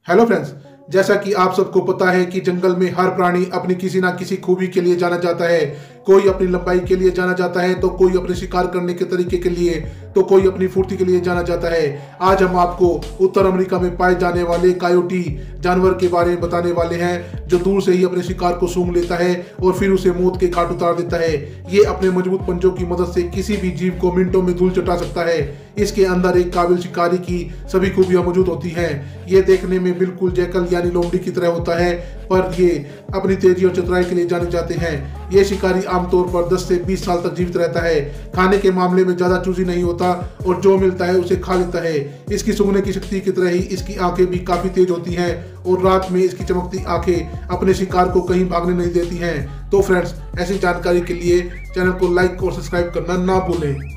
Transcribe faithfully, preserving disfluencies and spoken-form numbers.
Hello friends, जैसा कि आप सबको पता है कि जंगल में हर प्राणी अपनी किसी ना किसी खूबी के लिए जाना जाता है। कोई अपनी लंबाई के लिए जाना जाता है, तो कोई अपने शिकार करने के तरीके के लिए, तो कोई अपनी फुर्ती के लिए जाना जाता है। आज हम आपको उत्तर अमेरिका में पाए जाने वाले कायोटी जानवर के बारे में बताने वाले हैं, जो दूर से ही अपने शिकार को सूंघ लेता है और फिर उसे मौत के घाट उतार देता है। ये अपने मजबूत पंजों की मदद से किसी भी जीव को मिनटों में धूल चटा सकता है। इसके अंदर एक काबिल शिकारी की सभी खूबियां मौजूद होती हैं। ये देखने में बिल्कुल जैकल यानी लोमड़ी की तरह होता है, पर ये अपनी तेजी और चतुराई के लिए जाने जाते हैं। ये शिकारी आमतौर पर दस से बीस साल तक जीवित रहता है। खाने के मामले में ज्यादा चूजी नहीं होता और जो मिलता है उसे खा लेता है। इसकी सूंघने की शक्ति की तरह ही इसकी आंखें भी काफी तेज होती हैं और रात में इसकी चमकती आंखें अपने शिकार को कहीं भागने नहीं देती हैं। तो फ्रेंड्स, ऐसी जानकारी के लिए चैनल को लाइक और सब्सक्राइब करना ना भूलें।